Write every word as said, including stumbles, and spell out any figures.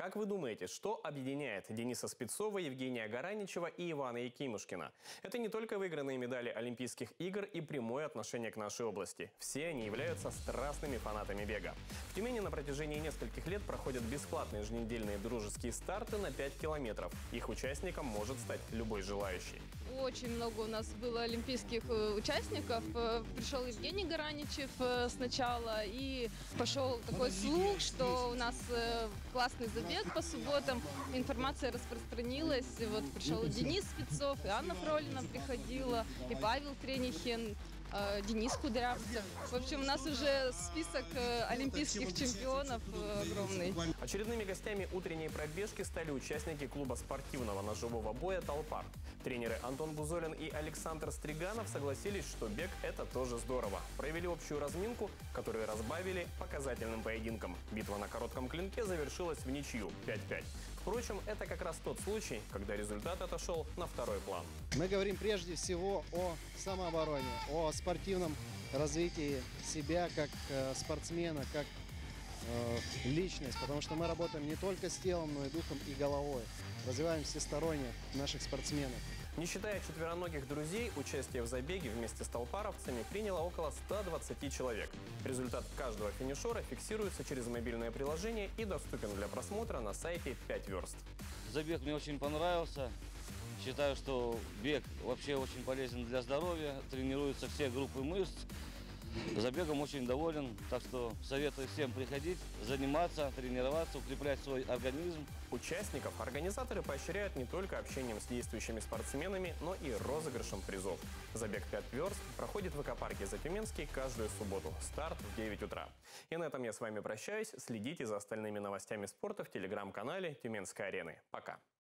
Как вы думаете, что объединяет Дениса Спецова, Евгения Гараничева и Ивана Якимушкина? Это не только выигранные медали Олимпийских игр и прямое отношение к нашей области. Все они являются страстными фанатами бега. В Тюмени на протяжении нескольких лет проходят бесплатные еженедельные дружеские старты на пять километров. Их участником может стать любой желающий. Очень много у нас было олимпийских участников. Пришел Евгений Гараничев сначала, и пошел такой слух, что у нас классный забег по субботам. Информация распространилась. И вот пришел и Денис Спецов, и Анна Фролина приходила, и Павел Тренихин, Денис Кудрявцев. В общем, у нас уже список олимпийских чемпионов огромный. Очередными гостями утренней пробежки стали участники клуба спортивного ножевого боя «Толпар». Тренеры Антон Бузолин и Александр Стриганов согласились, что бег – это тоже здорово. Провели общую разминку, которую разбавили показательным поединком. Битва на коротком клинке завершилась в ничью пять пять. Впрочем, это как раз тот случай, когда результат отошел на второй план. Мы говорим прежде всего о самообороне, о спортивном развитии себя как э, спортсмена, как э, личность, потому что мы работаем не только с телом, но и духом и головой. Развиваем всесторонне наших спортсменов. Не считая четвероногих друзей, участие в забеге вместе с толпаровцами приняло около ста двадцати человек. Результат каждого финишера фиксируется через мобильное приложение и доступен для просмотра на сайте пять верст. Забег мне очень понравился. Считаю, что бег вообще очень полезен для здоровья, тренируются все группы мышц. Забегом очень доволен, так что советую всем приходить, заниматься, тренироваться, укреплять свой организм. Участников организаторы поощряют не только общением с действующими спортсменами, но и розыгрышем призов. Забег пять верст проходит в экопарке Затюменский каждую субботу. Старт в девять утра. И на этом я с вами прощаюсь. Следите за остальными новостями спорта в телеграм-канале Тюменской арены. Пока!